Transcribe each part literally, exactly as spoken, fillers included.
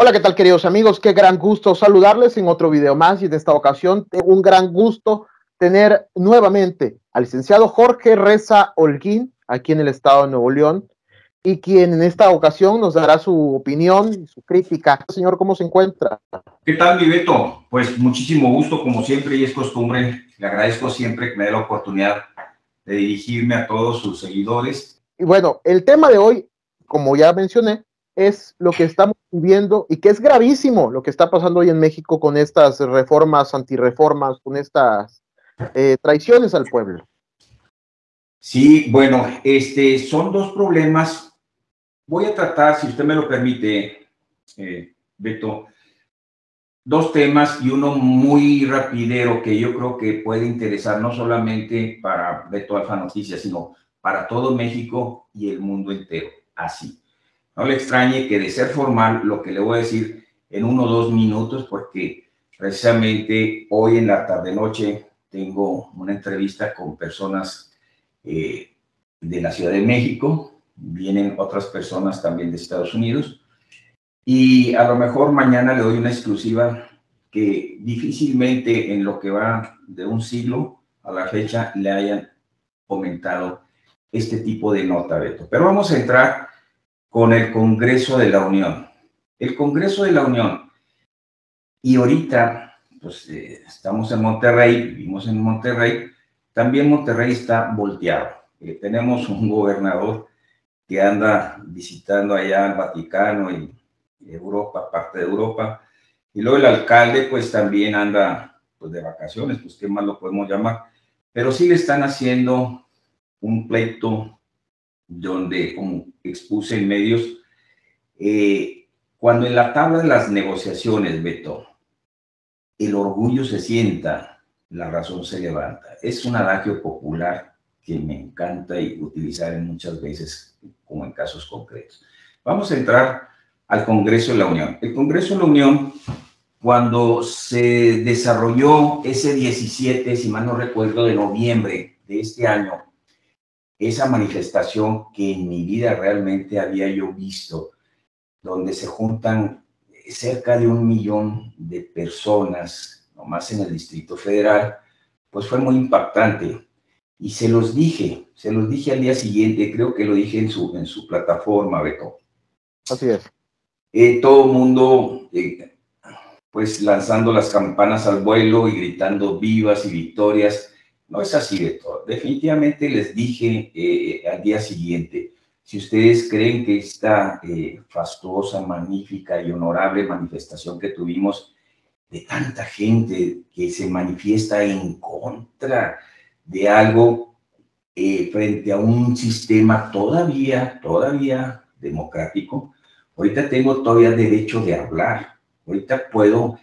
Hola, ¿qué tal, queridos amigos? Qué gran gusto saludarles en otro video más, y en esta ocasión tengo un gran gusto tener nuevamente al licenciado Jorge Reza Holguín aquí en el estado de Nuevo León, y quien en esta ocasión nos dará su opinión y su crítica. Señor, ¿cómo se encuentra? ¿Qué tal, mi Beto? Pues muchísimo gusto, como siempre, y es costumbre. Le agradezco siempre que me dé la oportunidad de dirigirme a todos sus seguidores. Y bueno, el tema de hoy, como ya mencioné, es lo que estamos viviendo y que es gravísimo lo que está pasando hoy en México con estas reformas, antirreformas, con estas eh, traiciones al pueblo. Sí, bueno, este, son dos problemas. Voy a tratar, si usted me lo permite, eh, Beto, dos temas y uno muy rapidero que yo creo que puede interesar no solamente para Beto Alfa Noticias, sino para todo México y el mundo entero. Así. No le extrañe que de ser formal lo que le voy a decir en uno o dos minutos, porque precisamente hoy en la tarde-noche tengo una entrevista con personas eh, de la Ciudad de México, vienen otras personas también de Estados Unidos, y a lo mejor mañana le doy una exclusiva que difícilmente en lo que va de un siglo a la fecha le hayan comentado este tipo de nota, Beto. Pero vamos a entrar con el Congreso de la Unión. El Congreso de la Unión, y ahorita, pues eh, estamos en Monterrey, vivimos en Monterrey, también Monterrey está volteado. Eh, tenemos un gobernador que anda visitando allá al Vaticano y Europa, parte de Europa, y luego el alcalde pues también anda pues de vacaciones, pues qué más lo podemos llamar, pero sí le están haciendo un pleito donde, como expuse en medios, Eh, cuando en la tabla de las negociaciones, Beto, el orgullo se sienta, la razón se levanta. Es un adagio popular que me encanta y utilizar en muchas veces, como en casos concretos. Vamos a entrar al Congreso de la Unión. El Congreso de la Unión, cuando se desarrolló ese diecisiete, si mal no recuerdo, de noviembre de este año, esa manifestación que en mi vida realmente había yo visto, donde se juntan cerca de un millón de personas, nomás en el Distrito Federal, pues fue muy impactante. Y se los dije, se los dije al día siguiente, creo que lo dije en su, en su plataforma, Beto. Así es. Eh, todo el mundo, eh, pues lanzando las campanas al vuelo y gritando vivas y victorias. No es así, Beto. Definitivamente les dije eh, al día siguiente, si ustedes creen que esta eh, fastuosa, magnífica y honorable manifestación que tuvimos de tanta gente que se manifiesta en contra de algo eh, frente a un sistema todavía, todavía democrático, ahorita tengo todavía derecho de hablar, ahorita puedo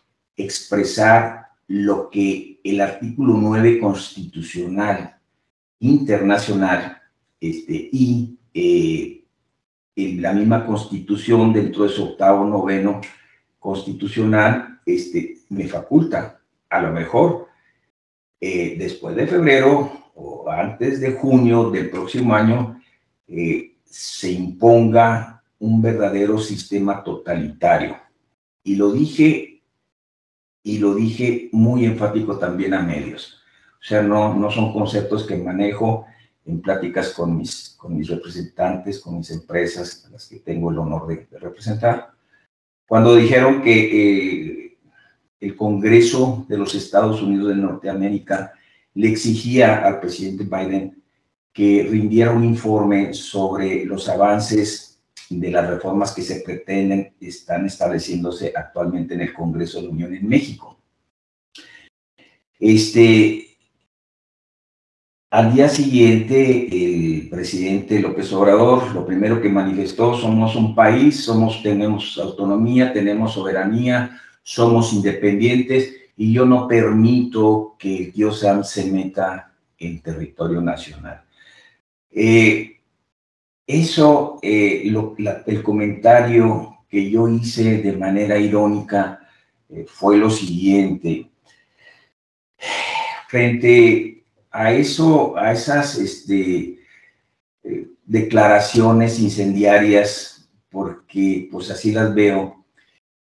expresar lo que el artículo nueve constitucional internacional este, y eh, en la misma constitución dentro de su octavo noveno constitucional este, me faculta. A lo mejor eh, después de febrero o antes de junio del próximo año eh, se imponga un verdadero sistema totalitario. Y lo dije, y lo dije muy enfático también a medios. O sea, no, no son conceptos que manejo en pláticas con mis, con mis representantes, con mis empresas, a las que tengo el honor de, de representar. Cuando dijeron que eh, el Congreso de los Estados Unidos de Norteamérica le exigía al presidente Biden que rindiera un informe sobre los avances de las reformas que se pretenden, están estableciéndose actualmente en el Congreso de la Unión en México. Este, al día siguiente, el presidente López Obrador, lo primero que manifestó: somos un país, somos, tenemos autonomía, tenemos soberanía, somos independientes y yo no permito que el tío Sam se meta en territorio nacional. Eh, eso, eh, lo, la, el comentario que yo hice de manera irónica eh, fue lo siguiente. Frente a eso, a esas este, eh, declaraciones incendiarias, porque pues así las veo,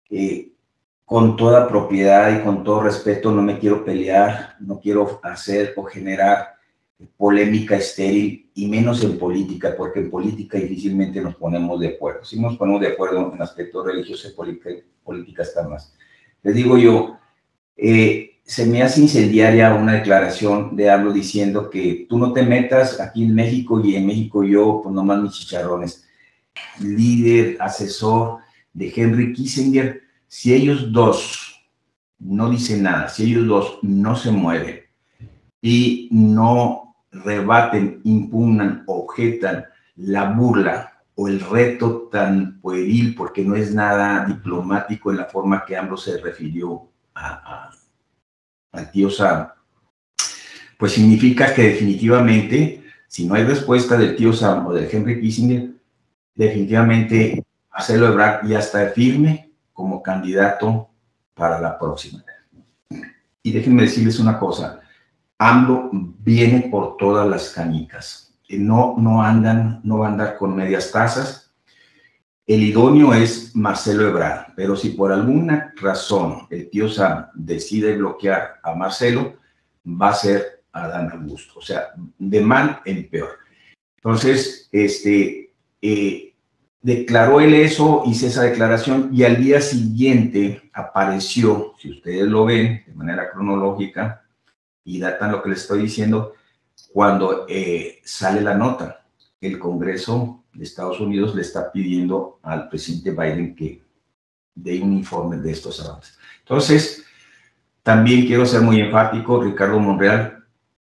eh, con toda propiedad y con todo respeto, no me quiero pelear, no quiero hacer o generar polémica estéril, y menos en política, porque en política difícilmente nos ponemos de acuerdo. Si nos ponemos de acuerdo en aspectos religiosos, política, política está más. Les digo yo, eh, se me hace incendiaria una declaración de AMLO diciendo que tú no te metas aquí en México y en México yo, pues nomás mis chicharrones. Líder, asesor de Henry Kissinger, si ellos dos no dicen nada, si ellos dos no se mueven y no rebaten, impugnan, objetan la burla o el reto tan pueril, porque no es nada diplomático en la forma que AMLO se refirió a, a, al tío Sam, pues significa que definitivamente, si no hay respuesta del tío Sam o del Henry Kissinger, definitivamente Marcelo Ebrard ya está firme como candidato para la próxima. Y déjenme decirles una cosa, AMLO viene por todas las canicas, no, no andan, no va a andar con medias tazas. El idóneo es Marcelo Ebrard, pero si por alguna razón el tío Sam decide bloquear a Marcelo, va a ser Adán Augusto, o sea, de mal en peor. Entonces, este, eh, declaró él eso, hice esa declaración, y al día siguiente apareció, si ustedes lo ven de manera cronológica, y datan lo que les estoy diciendo, cuando eh, sale la nota. El Congreso de Estados Unidos le está pidiendo al presidente Biden que dé un informe de estos avances. Entonces, también quiero ser muy enfático, Ricardo Monreal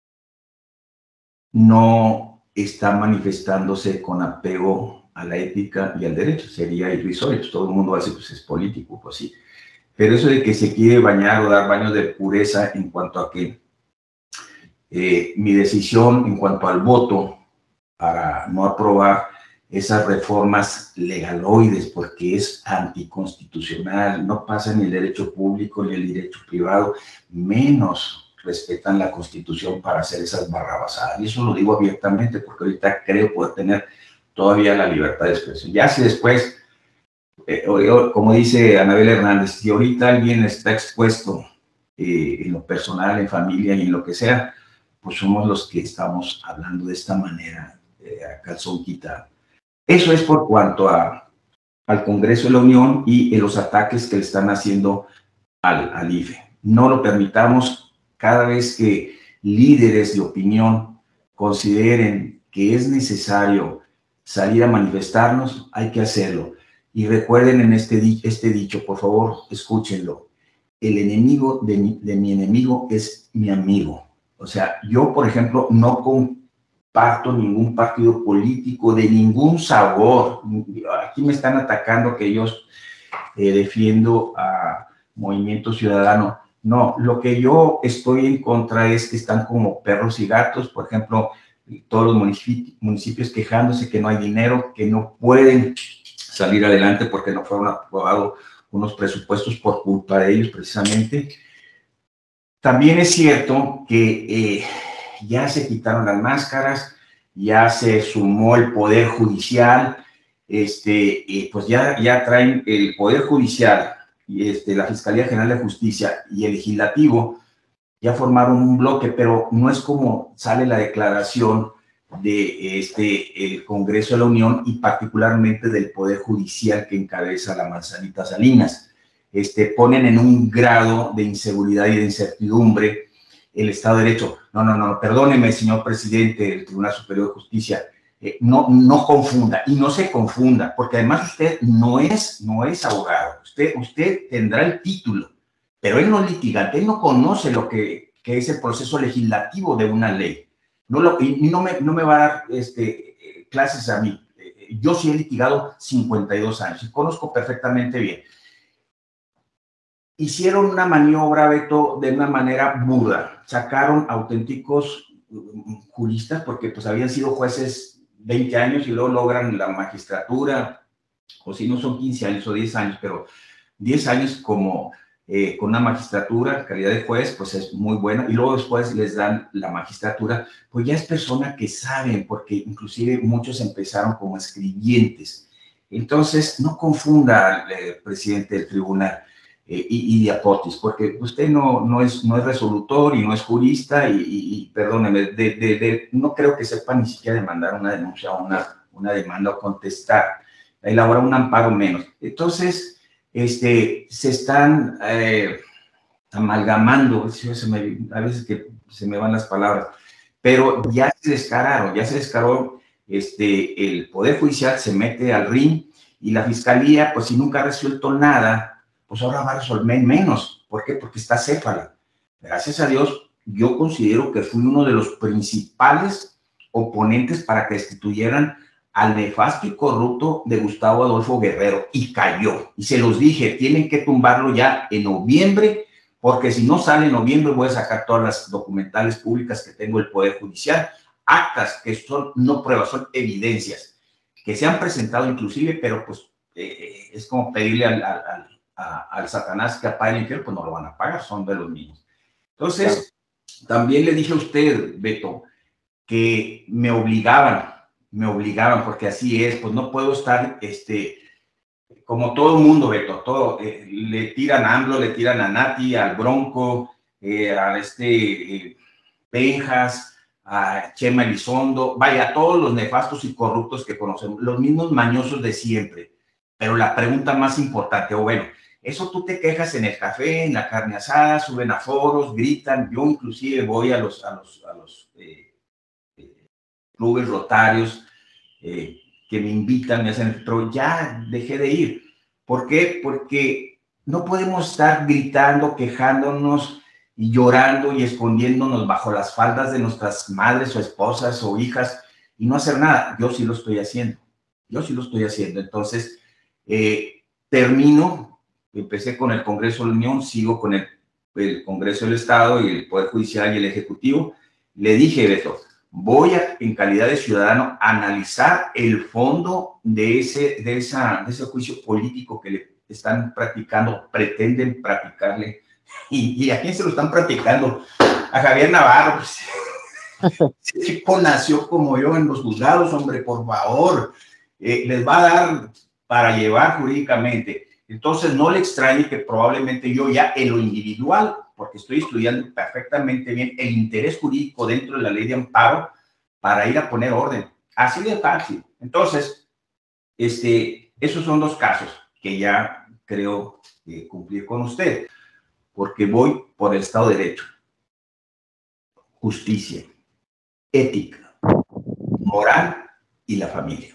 no está manifestándose con apego a la ética y al derecho, sería irrisorio, pues todo el mundo va a decir, pues es político, pues sí. Pero eso de que se quiere bañar o dar baños de pureza en cuanto a que Eh, mi decisión en cuanto al voto para no aprobar esas reformas legaloides, porque es anticonstitucional, no pasa ni el derecho público ni el derecho privado, menos respetan la Constitución para hacer esas barrabasadas. Y eso lo digo abiertamente porque ahorita creo poder tener todavía la libertad de expresión. Ya si después, eh, como dice Anabel Hernández, si ahorita alguien está expuesto eh, en lo personal, en familia y en lo que sea, pues somos los que estamos hablando de esta manera, eh, a calzón quitado. Eso es por cuanto a, al Congreso de la Unión y eh, los ataques que le están haciendo al, al I F E. No lo permitamos. Cada vez que líderes de opinión consideren que es necesario salir a manifestarnos, hay que hacerlo. Y recuerden en este, este dicho, por favor, escúchenlo. El enemigo de mi, de mi enemigo es mi amigo. O sea, yo, por ejemplo, no comparto ningún partido político de ningún sabor. Aquí me están atacando que yo eh, defiendo a Movimiento Ciudadano. No, lo que yo estoy en contra es que están como perros y gatos. Por ejemplo, todos los municipios, municipios quejándose que no hay dinero, que no pueden salir adelante porque no fueron aprobados unos presupuestos por culpa de ellos precisamente. También es cierto que eh, ya se quitaron las máscaras, ya se sumó el Poder Judicial, este, eh, pues ya, ya traen el Poder Judicial, y este, la Fiscalía General de Justicia y el Legislativo, ya formaron un bloque, pero no es como sale la declaración de este, el Congreso de la Unión y particularmente del Poder Judicial que encabeza la Manzanita Salinas. Este, ponen en un grado de inseguridad y de incertidumbre el Estado de Derecho. No, no, no, perdóneme, señor presidente del Tribunal Superior de Justicia, eh, no, no confunda, y no se confunda, porque además usted no es, no es abogado, usted, usted tendrá el título, pero él no es litigante, él no conoce lo que, que es el proceso legislativo de una ley. No lo, y no me, no me va a dar este, clases a mí. Yo sí he litigado cincuenta y dos años y conozco perfectamente bien. Hicieron una maniobra, Beto, de una manera burda. Sacaron auténticos juristas porque pues habían sido jueces veinte años y luego logran la magistratura, o si no son quince años o diez años, pero diez años como eh, con una magistratura, calidad de juez, pues es muy buena, y luego después les dan la magistratura, pues ya es persona que saben, porque inclusive muchos empezaron como escribientes. Entonces, no confunda al eh, presidente del tribunal eh, y, y de Apotis, porque usted no, no, es, no es resolutor y no es jurista y, y, y perdóneme, de, de, de, no creo que sepa ni siquiera demandar una denuncia o una, una demanda o contestar, elaborar un amparo menos. Entonces, este, se están eh, amalgamando, se me, a veces que se me van las palabras, pero ya se descararon, ya se descaró, este, el Poder Judicial se mete al ring y la Fiscalía, pues si nunca ha resuelto nada, pues ahora va a resolver menos. ¿Por qué? Porque está céfala. Gracias a Dios, yo considero que fui uno de los principales oponentes para que destituyeran al nefasto y corrupto de Gustavo Adolfo Guerrero, y cayó. Y se los dije, tienen que tumbarlo ya en noviembre, porque si no sale en noviembre voy a sacar todas las documentales públicas que tengo del Poder Judicial, actas que son no pruebas, son evidencias, que se han presentado inclusive, pero pues eh, es como pedirle al, al, al, a, al Satanás que apague el infierno, pues no lo van a pagar, son de los mismos. Entonces, claro, también le dije a usted, Beto, que me obligaban, me obligaban, porque así es, pues no puedo estar, este, como todo el mundo, Beto, todo, eh, le tiran a AMLO, le tiran a Nati, al Bronco, eh, a este eh, Penjas, a Chema Elizondo, vaya, a todos los nefastos y corruptos que conocemos, los mismos mañosos de siempre. Pero la pregunta más importante, o bueno, eso tú te quejas en el café, en la carne asada, suben a foros, gritan, yo inclusive voy a los, a los, a los eh, eh, clubes rotarios, eh, que me invitan, me hacen, pero ya dejé de ir. ¿Por qué? Porque no podemos estar gritando, quejándonos y llorando y escondiéndonos bajo las faldas de nuestras madres o esposas o hijas y no hacer nada. Yo sí lo estoy haciendo. Yo sí lo estoy haciendo. Entonces, eh, termino, empecé con el Congreso de la Unión, sigo con el, el Congreso del Estado y el Poder Judicial y el Ejecutivo. Le dije, Beto, voy a, en calidad de ciudadano, a analizar el fondo de ese, de, esa, de ese juicio político que le están practicando, pretenden practicarle. ¿Y, y a quién se lo están practicando? A Javier Navarro. Pues, ese chico nació como yo en los juzgados, hombre, por favor. Eh, les va a dar para llevar jurídicamente. Entonces, no le extrañe que probablemente yo ya en lo individual, porque estoy estudiando perfectamente bien el interés jurídico dentro de la ley de amparo para ir a poner orden. Así de fácil. Entonces, este, esos son dos casos que ya creo eh, cumplir con usted, porque voy por el Estado de Derecho, justicia, ética, moral y la familia.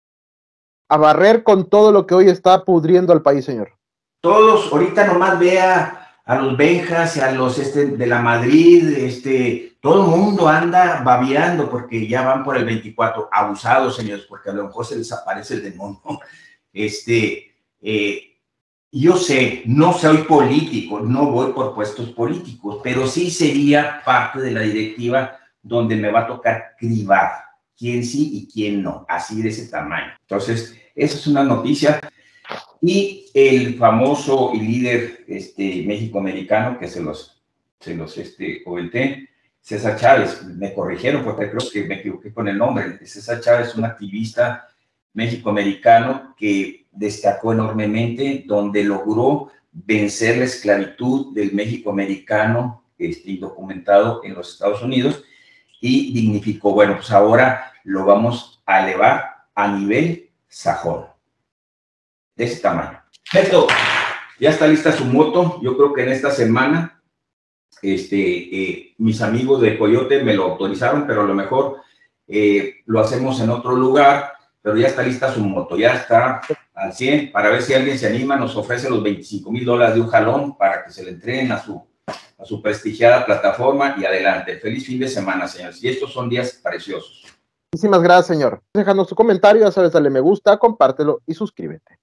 A barrer con todo lo que hoy está pudriendo al país, señor. Todos, ahorita nomás vea a los Benjas y a los este, de la Madrid, este, todo el mundo anda babeando porque ya van por el veinticuatro, abusados, señores, porque a lo mejor se les aparece el demonio. Este, eh, yo sé, no soy político, no voy por puestos políticos, pero sí sería parte de la directiva donde me va a tocar cribar quién sí y quién no, así de ese tamaño. Entonces, esa es una noticia. Y el famoso y líder este, México-americano, que se los, se los este, comenté, César Chávez, me corrigieron porque creo que me equivoqué con el nombre. César Chávez es un activista México-americano que destacó enormemente, donde logró vencer la esclavitud del México-americano este, indocumentado en los Estados Unidos y dignificó. Bueno, pues ahora lo vamos a elevar a nivel sajón, de ese tamaño. Beto, ya está lista su moto. Yo creo que en esta semana este, eh, mis amigos de Coyote me lo autorizaron, pero a lo mejor eh, lo hacemos en otro lugar, pero ya está lista su moto, ya está al cien, para ver si alguien se anima, nos ofrece los veinticinco mil dólares de un jalón para que se le entreguen a su, a su prestigiada plataforma y adelante. Feliz fin de semana, señores, y estos son días preciosos. Muchísimas gracias, señor. Déjanos tu comentario, ya sabes, dale me gusta, compártelo y suscríbete.